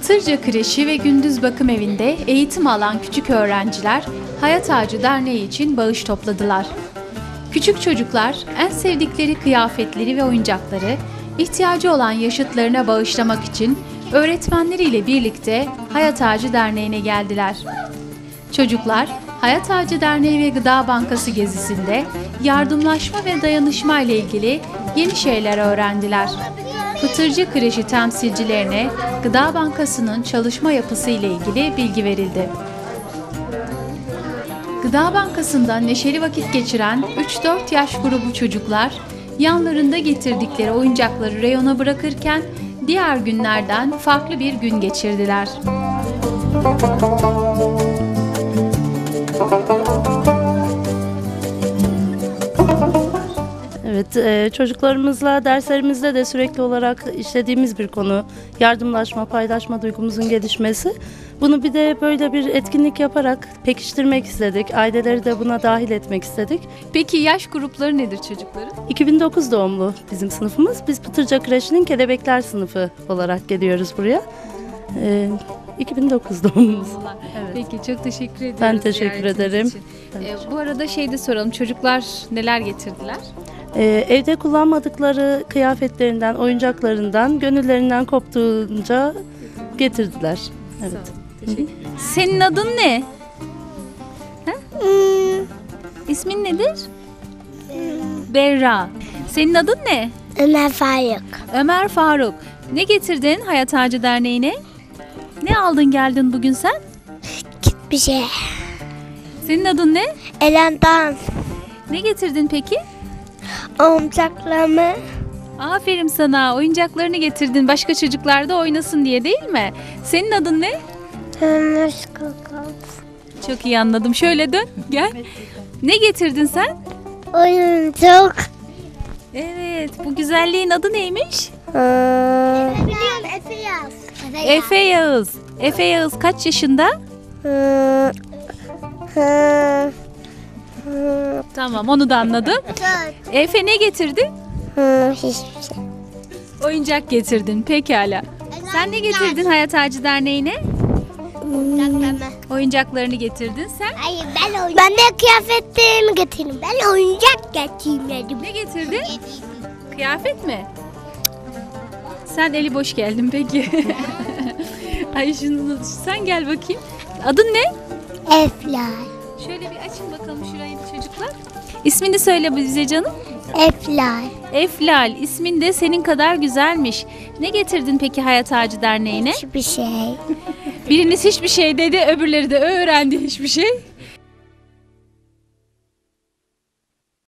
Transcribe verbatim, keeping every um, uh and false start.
Pıtırca Kreşi ve Gündüz Bakım Evi'nde eğitim alan küçük öğrenciler Hayat Ağacı Derneği için bağış topladılar. Küçük çocuklar en sevdikleri kıyafetleri ve oyuncakları ihtiyacı olan yaşıtlarına bağışlamak için öğretmenleriyle birlikte Hayat Ağacı Derneği'ne geldiler. Çocuklar, Hayat Ağacı Derneği ve Gıda Bankası gezisinde yardımlaşma ve dayanışma ile ilgili yeni şeyler öğrendiler. Pıtırcı Kreşi temsilcilerine Gıda Bankası'nın çalışma yapısı ile ilgili bilgi verildi. Gıda Bankası'nda neşeli vakit geçiren üç dört yaş grubu çocuklar, yanlarında getirdikleri oyuncakları reyona bırakırken diğer günlerden farklı bir gün geçirdiler. Evet, e, çocuklarımızla derslerimizde de sürekli olarak işlediğimiz bir konu yardımlaşma, paylaşma duygumuzun gelişmesi. Bunu bir de böyle bir etkinlik yaparak pekiştirmek istedik. Aileleri de buna dahil etmek istedik. Peki yaş grupları nedir çocukların? iki bin dokuz doğumlu bizim sınıfımız. Biz Pıtırca Kreşi'nin Kelebekler sınıfı olarak geliyoruz buraya. E, iki bin dokuz doğumlumuz. Evet. Peki çok teşekkür ediyoruz. Ben teşekkür ederim. Ee, bu arada şey de soralım, çocuklar neler getirdiler? Ee, evde kullanmadıkları kıyafetlerinden, oyuncaklarından, gönüllerinden koptuğunca getirdiler. Evet. Senin adın ne? Ha? İsmin nedir? Berra. Senin adın ne? Ömer Faruk. Ömer Faruk. Ne getirdin Hayat Ağacı Derneği'ne? Ne aldın geldin bugün sen? Bir şey. Senin adın ne? Elan'dan Ne getirdin peki? oyuncaklarımı Aferin sana. Oyuncaklarını getirdin. Başka çocuklar da oynasın diye, değil mi? Senin adın ne? Çok iyi anladım. Şöyle dön. Gel. Ne getirdin sen? oyuncak. Evet. Bu güzelliğin adı neymiş? Biliyorum Efe Yaz. Efe Yağız. Efe Yağız kaç yaşında? Tamam, onu da anladım. Efe ne getirdin? Hiçbir şey. Oyuncak getirdin. Pekala. Sen ne getirdin Hayat Ağacı Derneği'ne? Oyuncaklarını getirdin sen. Hayır, ben oyuncak. Ben de kıyafetlerimi getirdim. Ben oyuncak getirmedim. Ne getirdin? Kıyafet mi? Sen eli boş geldin peki. Ay şunu sen gel bakayım. Adın ne? Eflal. Şöyle bir açın bakalım şurayı çocuklar. İsmini söyle bize canım. Eflal. Eflal. İsmin de senin kadar güzelmiş. Ne getirdin peki Hayat Ağacı Derneği'ne? Hiçbir şey. Biriniz hiçbir şey dedi, öbürleri de öğrendi hiçbir şey.